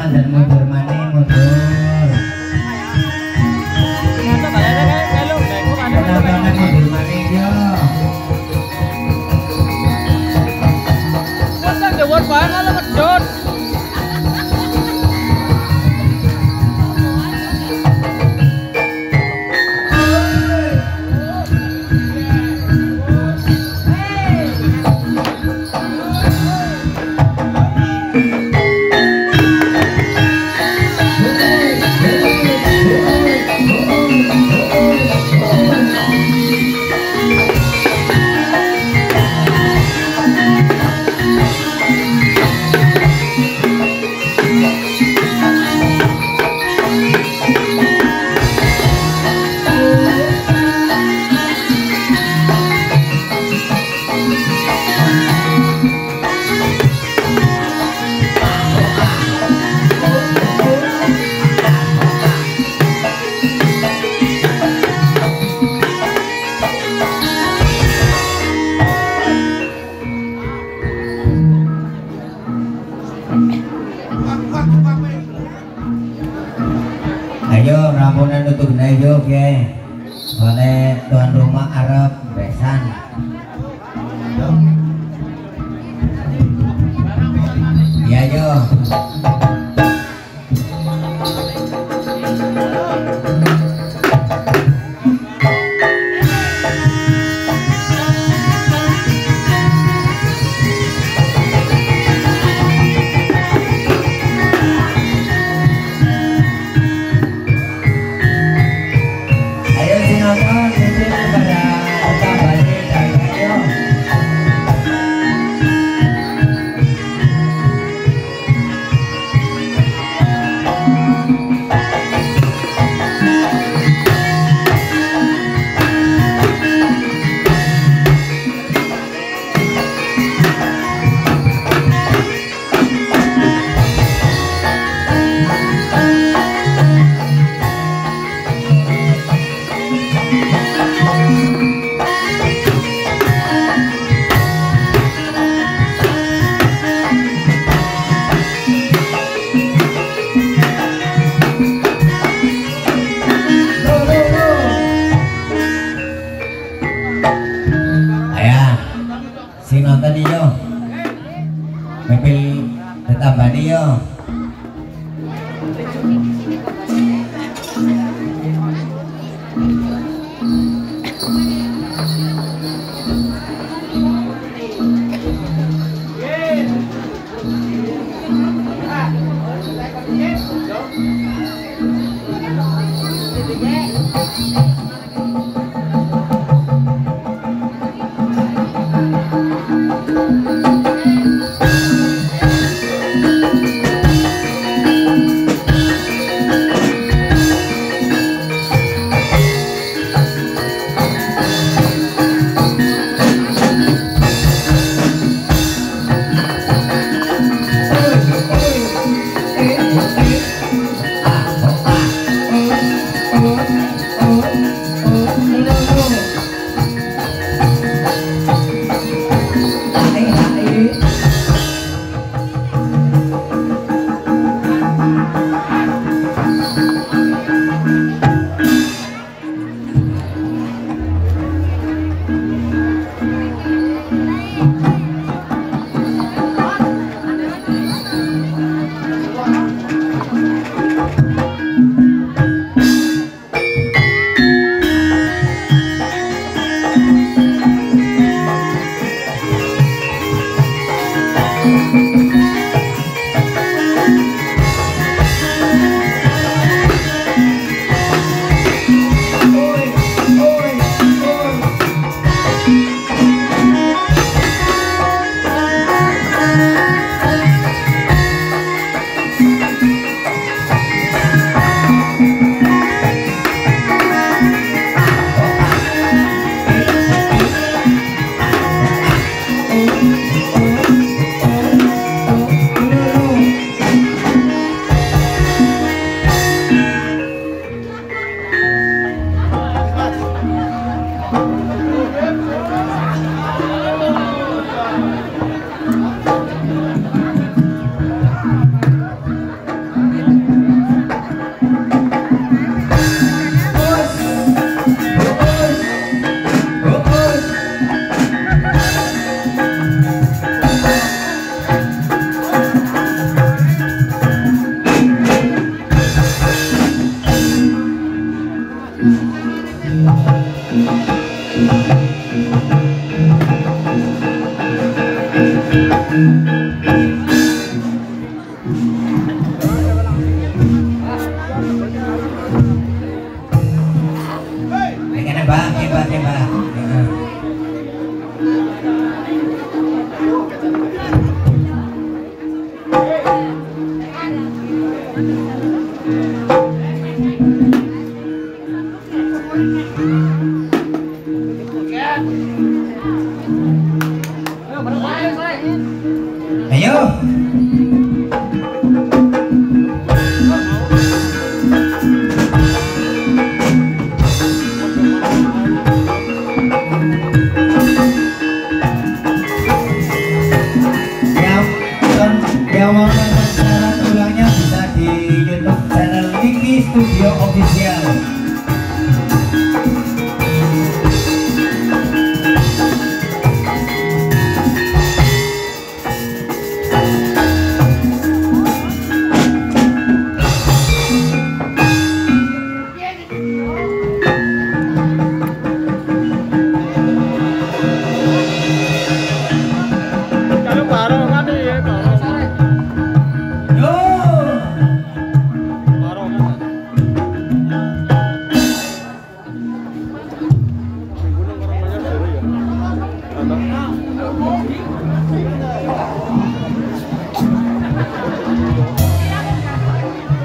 mandan mundur maning mundur. Penontonnya mundur maning yo. Pasang jawab banget lah medot. Ayo rambunan untuk naik ya oleh tuan rumah Arab besan. Ya yo. Nonton yo, mepil ditambah yo.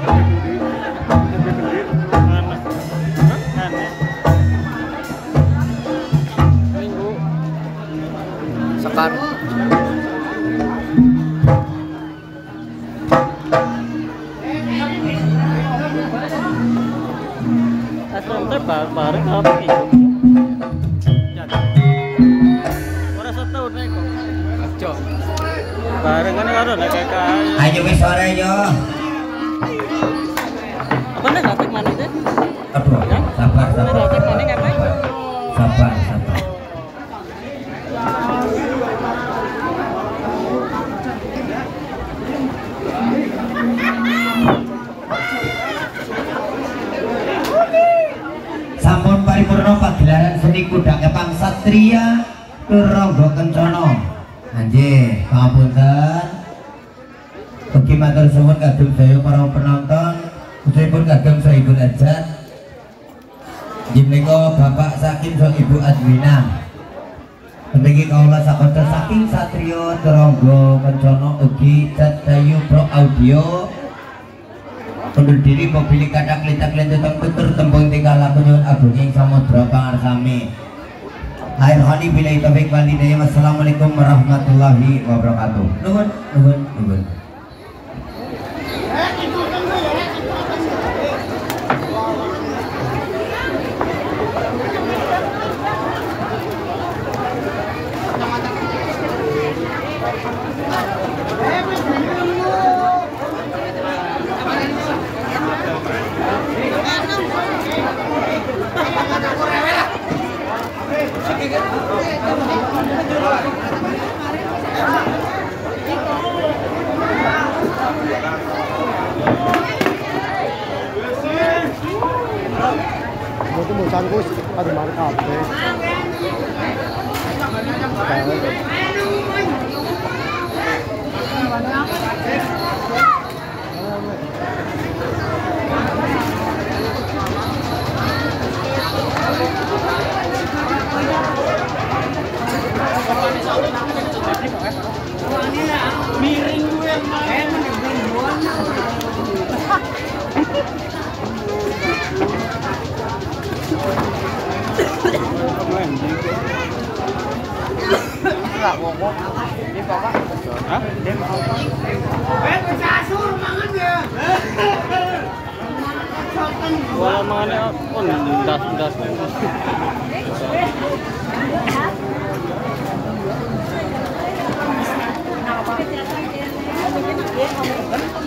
Sekar. Asal bareng apa itu? Ora setahun nek kok. Aja. Barengan karo nek kayak. Ayo wis sore yo. Apa nek datek manis deh? Aduh, sabar sabar. Datek manis ngapain? Sabar sabar. Sampun paripurna pagelaran seni kuda kepang satria Ronggo Kencana. Anjir, pangapunten. Ugi matur suwun kagem saya para penonton, khususipun kagem Sohibul Hajat. Inggih menika Bapak Saking saha Ibu Adwina. Mriki kawula sakonten saking Satrio Ronggo Kencana ugi Cadayu Pro Audio. Undur diri mobil kathah klintak-klintuk tutur tembung tingkah laku nyuwun agunging samudra pangarsami. Akhir hadi billahi taufik wal hidayah. Wassalamualaikum warahmatullahi wabarakatuh. Nuwun nuwun nuwun. Itu musanku ada mantap deh. Miring gue main. Wala mangan on ndas-ndas. Nah,